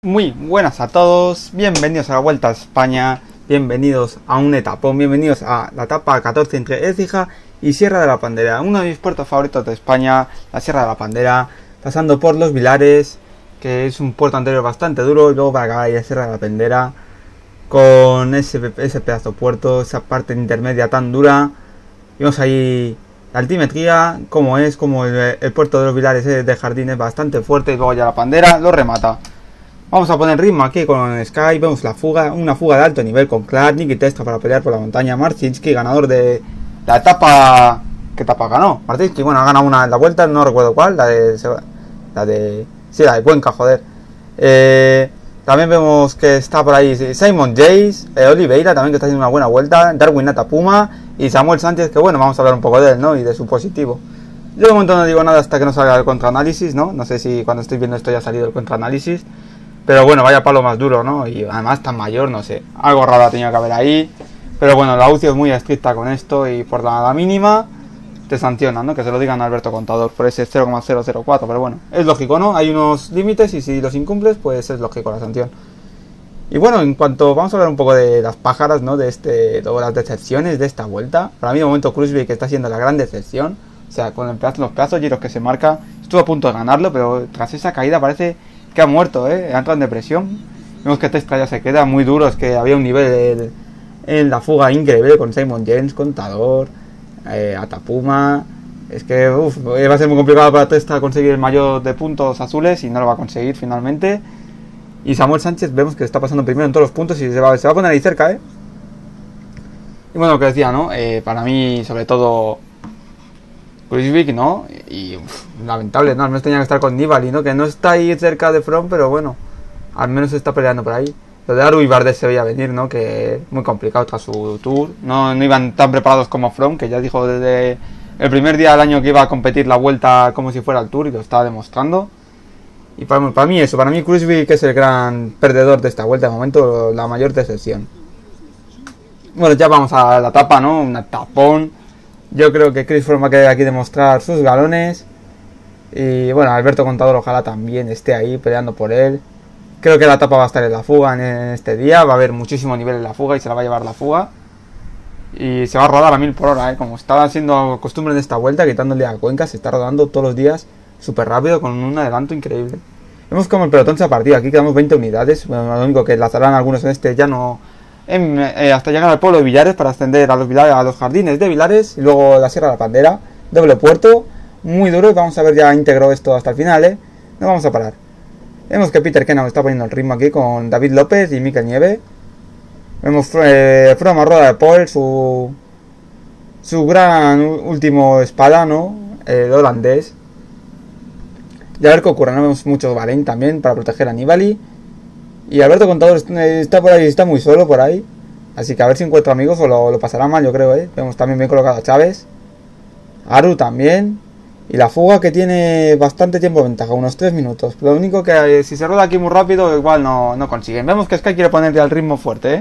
Muy buenas a todos, bienvenidos a la Vuelta a España, bienvenidos a un etapón, bienvenidos a la etapa 14 entre Écija y Sierra de la Pandera, uno de mis puertos favoritos de España, la Sierra de la Pandera, pasando por Los Vilares, que es un puerto anterior bastante duro, y luego para acabar ahí la Sierra de la Pandera, con ese pedazo de puerto, esa parte intermedia tan dura. Vemos ahí la altimetría, como el puerto de Los Vilares de Jardín es bastante fuerte, y luego ya la Pandera lo remata. Vamos a poner ritmo aquí con Sky. Vemos una fuga de alto nivel con Clark, Niki Testa para pelear por la montaña. Marcinski, ganador de la etapa. ¿Qué etapa ganó? Marcinski, bueno, ha ganado una en la vuelta, no recuerdo cuál, la de Cuenca, joder. También vemos que está por ahí Simon Yates, Oliveira también, que está haciendo una buena vuelta, Darwin Atapuma y Samuel Sánchez, que bueno, vamos a hablar un poco de él, ¿no? Y de su positivo. Yo de momento no digo nada hasta que no salga el contraanálisis, ¿no? No sé si cuando estoy viendo esto ya ha salido el contraanálisis. Pero bueno, vaya palo más duro, ¿no? Y además tan mayor, no sé. Algo raro ha tenido que haber ahí. Pero bueno, la UCI es muy estricta con esto y por la mínima te sancionan, ¿no? Que se lo digan a Alberto Contador por ese 0,004. Pero bueno, es lógico, ¿no? Hay unos límites y si los incumples, pues es lógico la sanción. Y bueno, en cuanto vamos a hablar un poco de las pájaras, ¿no? De las decepciones de esta vuelta. Para mí de momento Kruijswijk está siendo la gran decepción. O sea, con los pedazos giros que se marca. Estuvo a punto de ganarlo, pero tras esa caída parece que ha muerto, ha entrado en depresión. Vemos que Testa ya se queda muy duro, es que había un nivel en la fuga increíble con Simon Yates, Contador, Atapuma. Es que va a ser muy complicado para Testa conseguir el mayor de puntos azules y no lo va a conseguir finalmente. Y Samuel Sánchez vemos que está pasando primero en todos los puntos y se va a poner ahí cerca, Y bueno, lo que decía, ¿no? Para mí, sobre todo Kruijswijk, ¿no? Y lamentable, ¿no? Al menos tenía que estar con Nibali, ¿no? Que no está ahí cerca de Froome, pero bueno, al menos se está peleando por ahí. Lo de Aru y Bardet se veía venir, ¿no? Que muy complicado tras su tour. No iban tan preparados como Froome, que ya dijo desde el primer día del año que iba a competir la vuelta como si fuera el tour y lo estaba demostrando. Y para mí Kruijswijk es el gran perdedor de esta vuelta, de momento la mayor decepción. Bueno, ya vamos a la etapa, ¿no? Un tapón. Yo creo que Chris Froome va a querer aquí demostrar sus galones. Y bueno, Alberto Contador ojalá también esté ahí peleando por él. Creo que la etapa va a estar en la fuga en este día. Va a haber muchísimo nivel en la fuga y se la va a llevar la fuga. Y se va a rodar a 1000 por hora, Como estaba siendo costumbre en esta vuelta, quitándole a Cuenca, se está rodando todos los días súper rápido con un adelanto increíble. Vemos como el pelotón se ha partido. Aquí quedamos 20 unidades. Bueno, lo único que lanzarán algunos en este ya no... hasta llegar al pueblo de Villares para ascender a los jardines de Vilares y luego la Sierra de la Pandera, doble puerto, muy duro, y vamos a ver ya íntegro esto hasta el final, no vamos a parar. Vemos que Peter Kennan está poniendo el ritmo aquí con David López y Mikel Nieve. Vemos Froome a rueda de Paul, su gran último espada, ¿no? El holandés. Y a ver qué ocurre, ¿no? Vemos mucho Bahrein también para proteger a Nibali. Y Alberto Contador está por ahí, está muy solo por ahí. Así que a ver si encuentra amigos o lo pasará mal, yo creo, Vemos también bien colocado a Chávez. Aru también. Y la fuga que tiene bastante tiempo de ventaja, unos 3 minutos. Lo único que si se rueda aquí muy rápido, igual no consiguen. Vemos que Sky quiere ponerle al ritmo fuerte,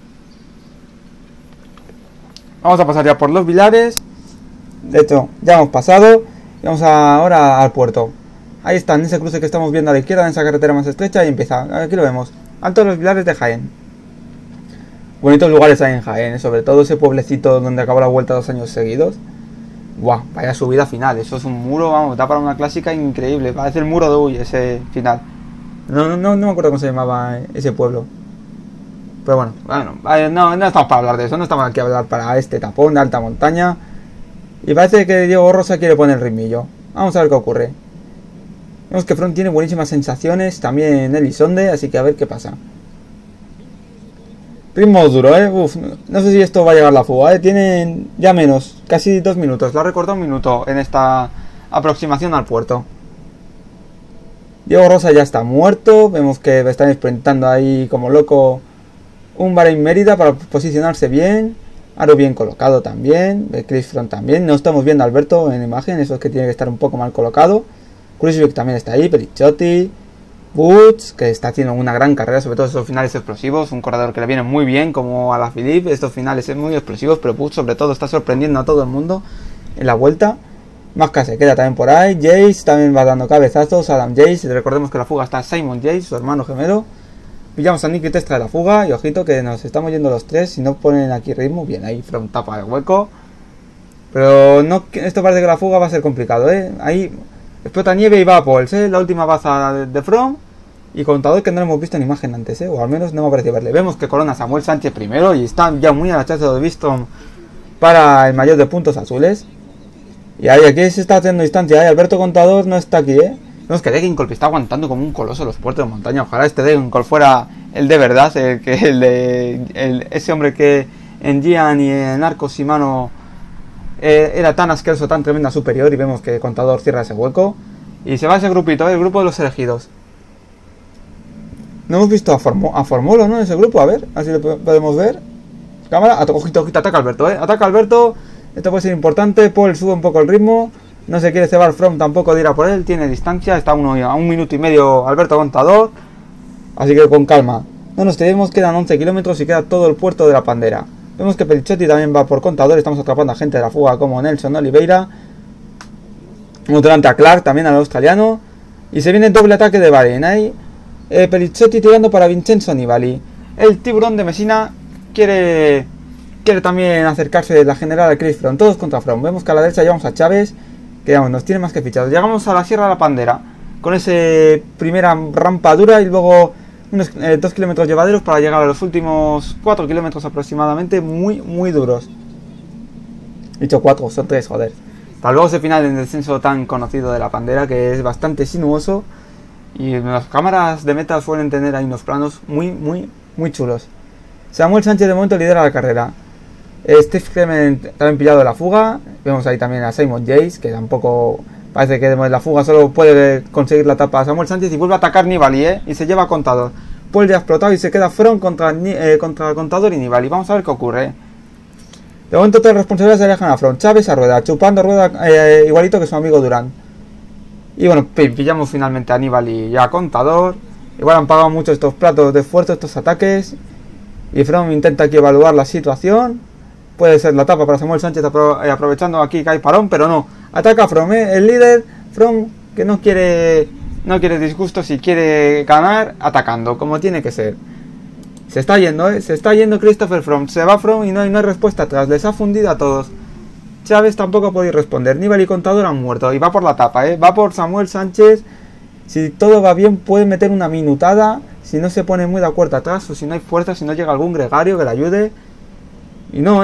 Vamos a pasar ya por Los Vilares. De hecho, ya hemos pasado. Y vamos ahora al puerto. Ahí está, en ese cruce que estamos viendo a la izquierda, en esa carretera más estrecha, y empieza. Aquí lo vemos. Alto Los Vilares de Jaén. Bonitos lugares hay en Jaén, sobre todo ese pueblecito donde acabó la vuelta 2 años seguidos. Buah, vaya subida final. Eso es un muro, vamos, da para una clásica increíble. Parece el muro de Uy, ese final. No me acuerdo cómo se llamaba ese pueblo. Pero bueno, no estamos para hablar de eso. No estamos aquí a hablar para este tapón de alta montaña. Y parece que Diego Rosa quiere poner el ritmillo. Vamos a ver qué ocurre. Vemos que Froome tiene buenísimas sensaciones, también Elisonde, así que a ver qué pasa. Ritmo duro, no sé si esto va a llegar a la fuga, Tienen ya menos, casi 2 minutos. Lo ha recortado 1 minuto en esta aproximación al puerto. Diego Rosa ya está muerto. Vemos que están sprintando ahí como loco un Bahrein Mérida para posicionarse bien. Aru bien colocado también, Chris Froome también. No estamos viendo a Alberto en imagen, eso es que tiene que estar un poco mal colocado. Kruijswijk también está ahí, Perichotti, Woods, que está haciendo una gran carrera, sobre todo esos finales explosivos, un corredor que le viene muy bien como a Alaphilippe, estos finales son muy explosivos, pero Woods sobre todo está sorprendiendo a todo el mundo en la vuelta. Masca se queda también por ahí. Jace también va dando cabezazos. Adam Jace. Recordemos que la fuga está Simon Jace, su hermano gemelo. Pillamos a Nicky Testra de la fuga. Y ojito que nos estamos yendo los tres. Si no ponen aquí ritmo. Bien, ahí From tapa el hueco. Pero no, esto parece que la fuga va a ser complicado, Ahí explota nieve y va a Pauls, la última baza de From. Y Contador, que no lo hemos visto en imagen antes, o al menos no me ha parecido verle. Vemos que corona Samuel Sánchez primero y está ya muy agachado de visto para el mayor de puntos azules. Y ahí aquí se está haciendo distancia, Alberto Contador no está aquí, Vemos que Degenkolb está aguantando como un coloso los puertos de montaña. Ojalá este Degenkolb fuera el de verdad, ese hombre que en Gian y en Arcos y Mano era tan asqueroso, tan tremenda superior. Y vemos que Contador cierra ese hueco y se va ese grupito, el grupo de los elegidos. No hemos visto a Formolo, ¿no? En ese grupo, a ver si lo podemos ver. Cámara, ojito, ataca Alberto, Ataca Alberto. Esto puede ser importante. Paul sube un poco el ritmo. No se quiere cebar From tampoco de ir a por él. Tiene distancia, está a 1 minuto y medio Alberto Contador. Así que con calma. No nos tenemos, quedan 11 kilómetros y queda todo el puerto de la Pandera. Vemos que Pelichotti también va por Contador. Estamos atrapando a gente de la fuga como Nelson Oliveira. Delante a Clark, también al australiano. Y se viene el doble ataque de Bahrein. Ahí Pelichotti tirando para Vincenzo Nibali. El tiburón de Messina quiere también acercarse de la general a Chris Froome. Todos contra Froome. Vemos que a la derecha llevamos a Chávez, que digamos, nos tiene más que fichados. Llegamos a la Sierra de la Pandera con ese primera rampa dura y luego unos 2 kilómetros llevaderos para llegar a los últimos 4 kilómetros aproximadamente, muy muy duros. Dicho 4, son 3, joder. Para luego ese final en descenso tan conocido de la Pandera, que es bastante sinuoso. Y las cámaras de meta suelen tener ahí unos planos muy chulos. Samuel Sánchez de momento lidera la carrera. Steve Clement también pillado de la fuga. Vemos ahí también a Simon Jace, que tampoco parece que de la fuga solo puede conseguir la etapa a Samuel Sánchez. Y vuelve a atacar Nibali, y se lleva a Contador. Paul ya ha explotado y se queda From contra Contador y Nibali. Vamos a ver qué ocurre. De momento todas las responsabilidades se dejan a From. Chávez a rueda, chupando rueda igualito que su amigo Durán. Y bueno, pillamos finalmente a Nibali y a Contador. Igual han pagado mucho estos platos de esfuerzo, estos ataques. Y From intenta aquí evaluar la situación. Puede ser la etapa para Samuel Sánchez aprovechando aquí que hay parón, pero no. Ataca a From, el líder. From que no quiere disgustos y quiere ganar atacando, como tiene que ser. Se está yendo, se está yendo Christopher From. Se va From y no hay respuesta atrás. Les ha fundido a todos. Chávez tampoco ha podido responder. Nibali y Contador han muerto. Y va por la etapa, Va por Samuel Sánchez. Si todo va bien puede meter una minutada. Si no se pone muy de acuerdo atrás, o si no hay fuerza, si no llega algún gregario que le ayude. Y no.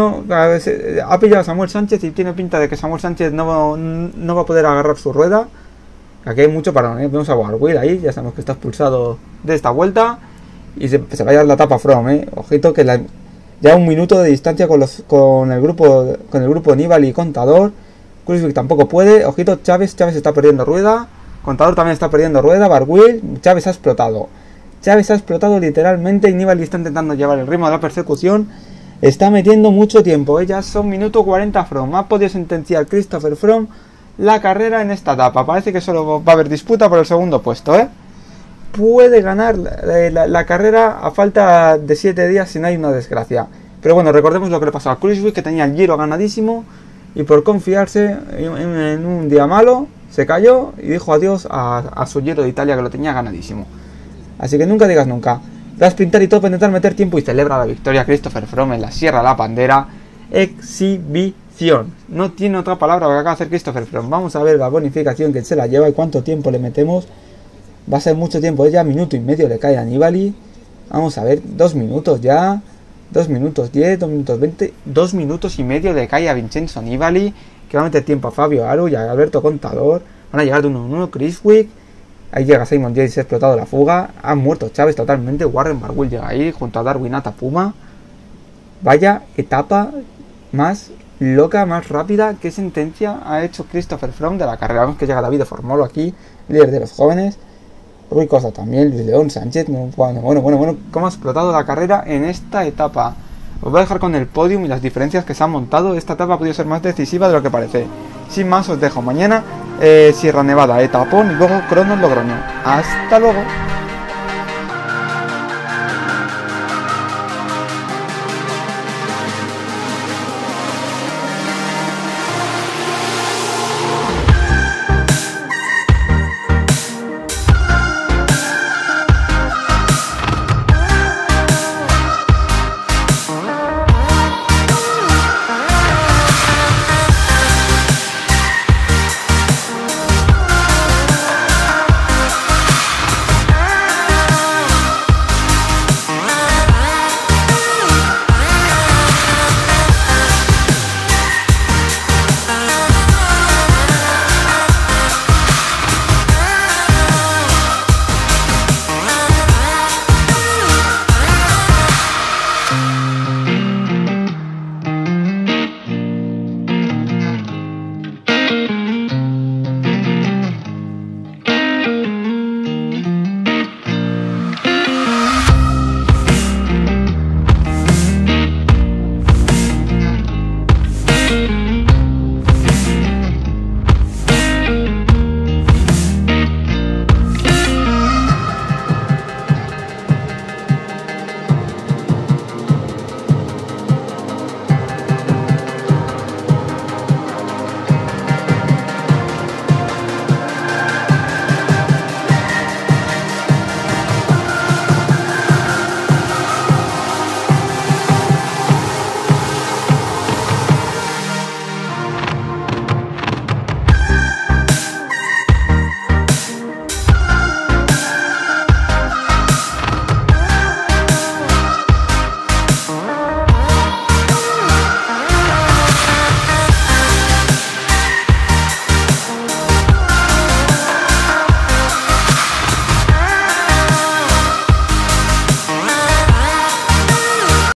Ha pillado a Samuel Sánchez y tiene pinta de que Samuel Sánchez no va a poder agarrar su rueda. Aquí hay mucho parón, Vemos a Warwick ahí, ya sabemos que está expulsado de esta vuelta. Y se va a llevar la etapa From, Ojito que ya 1 minuto de distancia con el grupo Nibali y Contador. Kruiswijk tampoco puede. Ojito, Chávez está perdiendo rueda. Contador también está perdiendo rueda. Barguil, Chávez ha explotado. Literalmente y Nibali está intentando llevar el ritmo de la persecución. Está metiendo mucho tiempo, Ya son minuto 40 From. Ha podido sentenciar Christopher From la carrera en esta etapa. Parece que solo va a haber disputa por el segundo puesto, Puede ganar la carrera a falta de 7 días si no hay una desgracia. Pero bueno, recordemos lo que le pasó a Kruiswijk, que tenía el Giro ganadísimo y por confiarse en un día malo se cayó y dijo adiós a su Giro de Italia, que lo tenía ganadísimo. Así que nunca digas nunca. Va a sprintar y todo para intentar meter tiempo y celebra la victoria Christopher From en la Sierra de la Pandera. Exhibición. No tiene otra palabra que acaba de hacer Christopher From. Vamos a ver la bonificación que se la lleva y cuánto tiempo le metemos. Va a ser mucho tiempo, ya 1,5 minutos le cae a Nibali. Vamos a ver, 2 minutos ya. 2 minutos 10, 2 minutos 20. 2 minutos y medio le cae a Vincenzo Nibali, que va a meter tiempo a Fabio Aru y a Alberto Contador. Van a llegar de 1-1 Kruiswijk. Ahí llega Simon Jace, se ha explotado la fuga. Han muerto Chávez totalmente. Warren Barguil llega ahí junto a Darwin Atapuma. Vaya etapa más loca, más rápida. ¿Qué sentencia ha hecho Christopher From de la carrera? Vemos que llega David Formolo aquí, líder de los jóvenes. Rui Costa también, Luis León, Sánchez. Bueno, cómo ha explotado la carrera en esta etapa. Os voy a dejar con el podium y las diferencias que se han montado. Esta etapa ha podido ser más decisiva de lo que parece. Sin más, os dejo mañana Sierra Nevada, etapón y luego Cronos Logroño. Hasta luego.